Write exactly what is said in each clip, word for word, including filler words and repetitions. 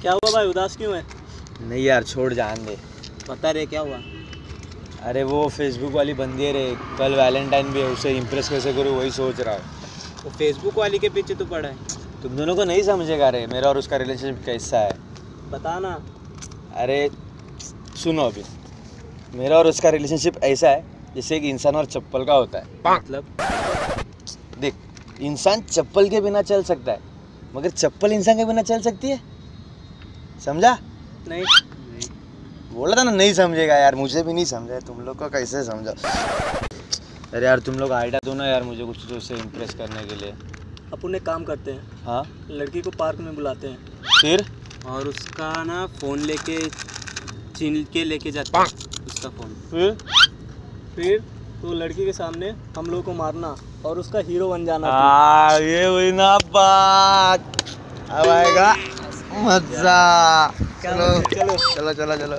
क्या हुआ भाई, उदास क्यों है? नहीं यार छोड़, जान दे। बता रे क्या हुआ? अरे वो फेसबुक वाली बंदी है रे, कल वैलेंटाइन भी है, उसे इम्प्रेस कैसे करूँ वही सोच रहा हूँ। वो फेसबुक वाली के पीछे तू पड़ा है? तुम दोनों को नहीं समझेगा रे, मेरा और उसका रिलेशनशिप कैसा है। बता ना। अरे सुनो, अभी मेरा और उसका रिलेशनशिप ऐसा है जैसे एक इंसान और चप्पल का होता है। मतलब? देख, इंसान चप्पल के बिना चल सकता है मगर चप्पल इंसान के बिना चल सकती है, समझा? नहीं। बोला था ना नहीं समझेगा यार, मुझे भी नहीं समझा, तुम लोग को कैसे समझा। अरे यार तुम लोग आइडिया दो ना यार मुझे कुछ, तो उसे इम्प्रेस करने के लिए। अपन एक काम करते हैं। हाँ, लड़की को पार्क में बुलाते हैं, फिर और उसका ना फ़ोन लेके छीन के लेके जाते हैं उसका फ़ोन। फिर फिर तो लड़की के सामने हम लोग को मारना और उसका हीरो बन जाना। आ, ये हुई ना बात, अब आएगा मजा। चलो चलो चलो चलो चलो।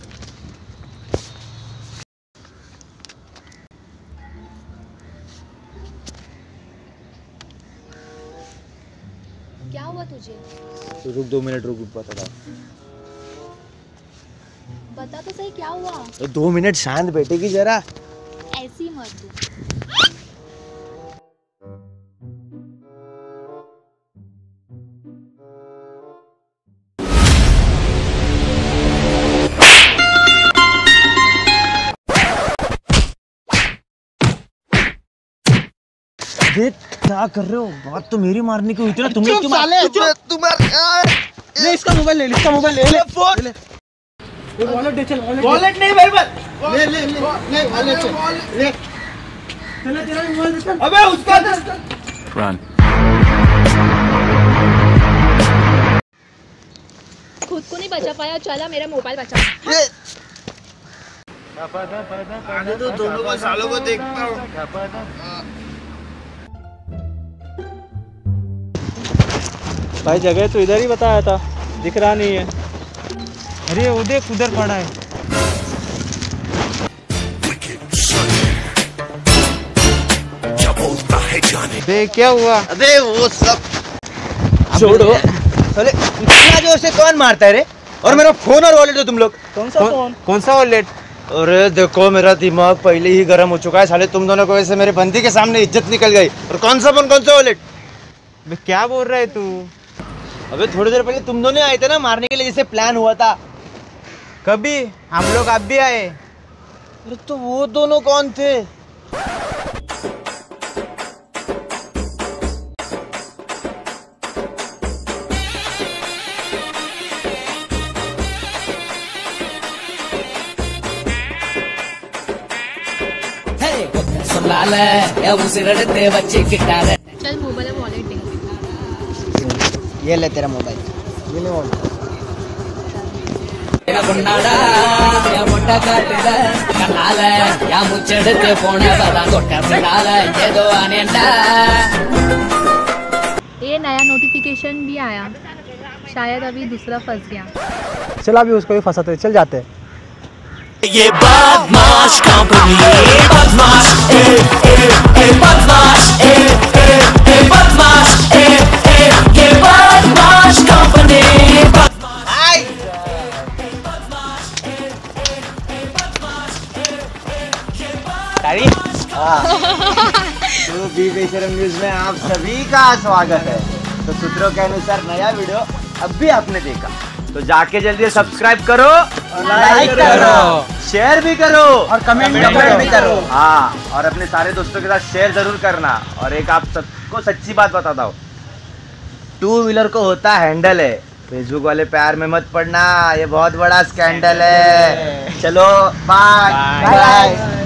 क्या हुआ तुझे? तो रुक, दो मिनट रुक, बता था। बता तो सही क्या हुआ? तो दो मिनट शांत बैठेगी जरा। ऐसी मत तू। क्या कर रहे हो? बात तो मेरी मारने की हुई थी ना, तुम लोग क्यों मार? ले इसका मोबाइल, ले इसका मोबाइल, ले ले फोन, ले वॉलेट दे, चल वॉलेट नहीं भाई, बस ले ले ले ले वॉलेट ले, चल तेरा मोबाइल दे। अबे उसका रन। खुद को नहीं बचा पाया, चला मेरा मोबाइल बचा। आने दो दोनों को, सालों को देखता हूँ। भाई जगह तो इधर ही बताया था, दिख रहा नहीं है। अरे वो देख उधर पड़ा है। देख क्या हुआ? अबे वो सब छोड़ो। अरे इतना जोर से कौन मारता है रे? और मेरा फोन और वॉलेट दो तुम लोग। कौन सा फोन? कौन सा वॉलेट? अरे देखो मेरा दिमाग पहले ही गर्म हो चुका है साले, तुम दोनों को वैसे मेरे बंदी के सामने इज्जत निकल गई। और कौन सा फोन, कौन सा वॉलेट? क्या बोल रहा है तू? अबे थोड़ी देर पहले तुम दोनों आए थे ना मारने के लिए, जैसे प्लान हुआ था। कभी हम लोग अब भी आए। अरे तो वो दोनों कौन थे? चल मोबाइल वॉलेट दे। ये ले तेरा मोबाइल, ये ले वॉलेट। ये नया नोटिफिकेशन भी आया, शायद अभी दूसरा फंस गया। चल अभी उसको भी फंसाते, चल जाते हैं। ये बदमाश कंपनी, बदमाश ए ए ए बदमाश ए ए ए बदमाश ए ए ये बदमाश कंपनी। तो बी बेशरम न्यूज में आप सभी का स्वागत है। तो सूत्रों के अनुसार नया वीडियो अब भी आपने देखा, तो जाके जल्दी सब्सक्राइब करो, लाइक करो, शेयर भी करो और कमेंट भी करो। हाँ, और अपने सारे दोस्तों के साथ शेयर जरूर करना। और एक आप सबको सच्ची बात बताता हूँ, टू व्हीलर को होता हैंडल है, फेसबुक वाले प्यार में मत पड़ना, ये बहुत बड़ा स्कैंडल है। चलो बाय बाय।